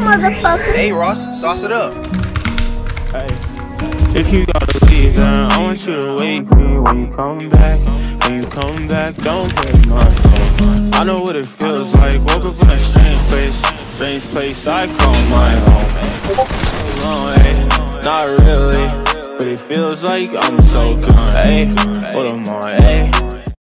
motherfucker. Hey Ross, sauce it up. Hey, if you gotta leave, then I want you to wake me when you come back. When you come back, don't break my phone. I know what it feels like. Woke up in a strange place I call my home. Not really, but it feels like I'm so gone. Hey, what am I? Hey.